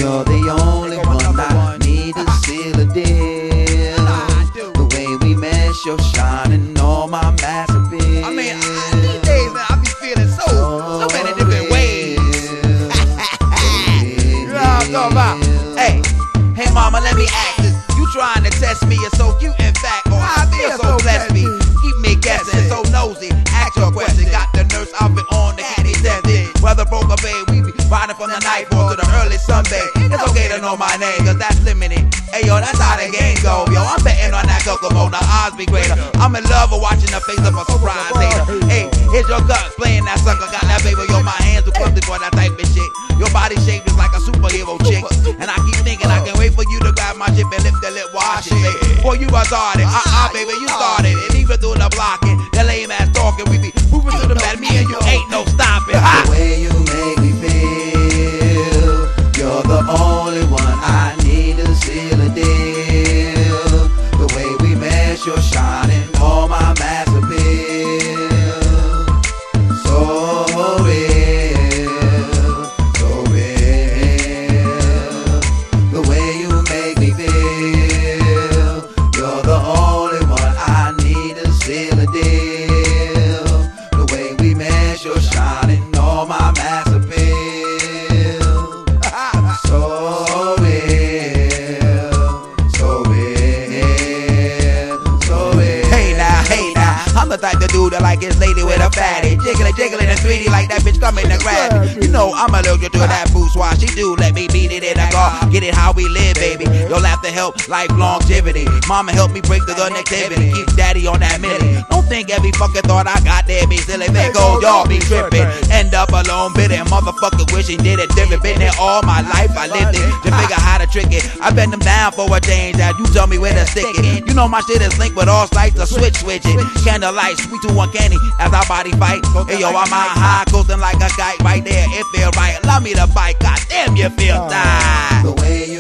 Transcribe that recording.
You're the only one I need to seal a deal. The way we mesh, you're shining all my masterpiece. I mean, these days, man, I be feeling so many different ways. You know what I'm talking about? Hey, mama, let me ask this. You trying to test me? You're so cute, in fact, or I feel so blessed me. Keep me guessing, so nosy. Ask your question. Got the nurse outfit on, the candy tested. Whether broke or babe, we be riding from the night ball to the early sunbathe. It's okay to know my name, cause that's limited. Hey yo, that's how the game go, yo. I'm betting on that Kokomo, the odds be greater. I'm in love with watching the face of a surprise hater. Hey, here's your guts playing that sucker. Got that baby, yo, my hands are clumsy for that type of shit. Your body shape is like a superhero chick. And I keep thinking I can wait for you to grab my shit and lift the lip wash it. Boy, you retarded. Baby, you started. And even through the blocking, that lame ass talking, we be moving to the mat. Me and you ain't no stopping. The way you make me feel, you're the only one I need to seal a deal. The way we mesh, you're shining all my masterpiece. So real, so real. The way you make me feel, you're the only one I need to seal a deal. The way we mesh, you're shining all my masterpiece. So real, so real, so real. Hey now, I'm the type of dude that like his lady with a fatty. Jiggling and 3D like that bitch coming to grab me. You know I'm allergic to that bourgeois. She do let me beat it in the car. Get it how we live, baby. You'll have to help life longevity. Mama help me break the connectivity. Keep daddy on that milli. Don't think every fucking thought I got there be silly. They go, y'all be tripping. End up alone, bitter motherfucker wishing did it different. Been there all my life, I lived it to figure how to trick it. I bend them down for a change. Now you tell me where to stick it. You know my shit is linked with all sides to switch it. Candlelight, sweet to one candy as our body fight. Hey yo, I'm on high, coasting like a kite right there. It feel right. Allow me to bite. God damn, you feel tight. The way